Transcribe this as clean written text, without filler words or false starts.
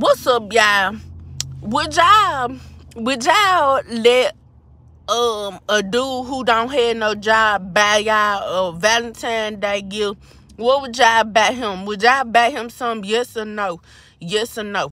What's up, y'all? Would y'all let a dude who don't have no job buy y'all a Valentine Day gift? What would y'all buy him? Would y'all buy him some? Yes or no? Yes or no?